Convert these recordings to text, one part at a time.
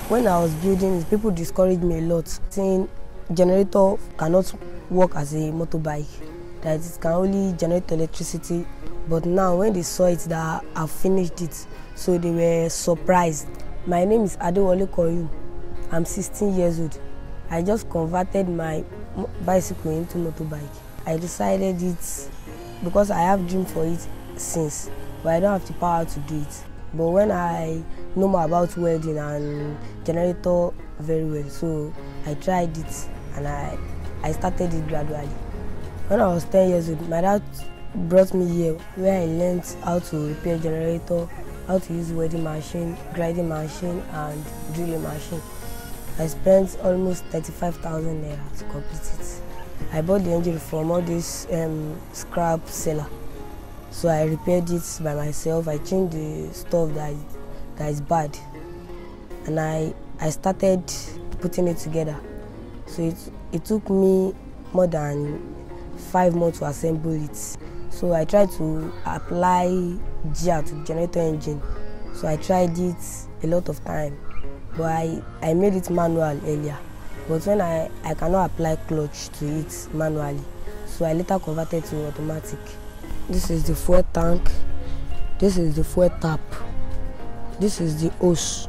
When I was building, people discouraged me a lot, saying generator cannot work as a motorbike, that it can only generate electricity. But now when they saw it that I've finished it, so they were surprised. My name is Adewale Koyu. I'm 16 years old. I just converted my bicycle into motorbike. I decided it because I have dream for it since, but I don't have the power to do it. But when I know more about welding and generator very well, so I tried it and I started it gradually. When I was 10 years old, my dad brought me here where I learned how to repair generator, how to use welding machine, grinding machine and drilling machine. I spent almost 35,000 naira to complete it. I bought the engine from all this scrap seller. So I repaired it by myself. I changed the stuff that is bad, and I started putting it together. So it took me more than 5 months to assemble it. So I tried to apply gear to the generator engine. So I tried it a lot of time, but I made it manual earlier. But when I cannot apply clutch to it manually, so I later converted to automatic. This is the fuel tank, this is the fuel tap, this is the hose.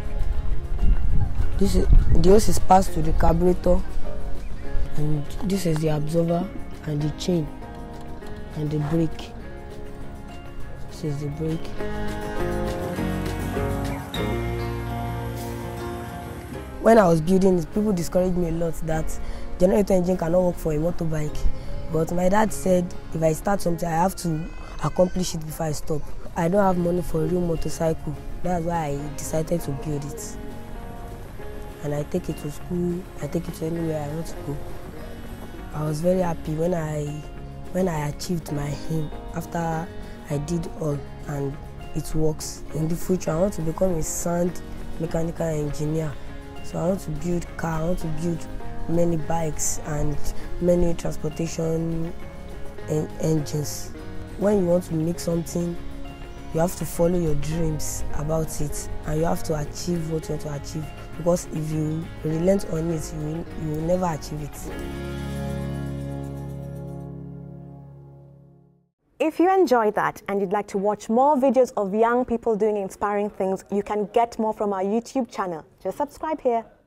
The hose is passed to the carburetor, and this is the absorber and the chain and the brake. This is the brake. When I was building it, people discouraged me a lot that generator engine cannot work for a motorbike. But my dad said if I start something, I have to accomplish it before I stop. I don't have money for a real motorcycle. That's why I decided to build it. And I take it to school, I take it to anywhere I want to go. I was very happy when I achieved my aim after I did all and it works. In the future, I want to become a sound mechanical engineer. So I want to build cars, I want to build many bikes and many transportation engines. When you want to make something, you have to follow your dreams about it and you have to achieve what you want to achieve, because if you relent on it, you will never achieve it. If you enjoyed that and you'd like to watch more videos of young people doing inspiring things, you can get more from our YouTube channel. Just subscribe here.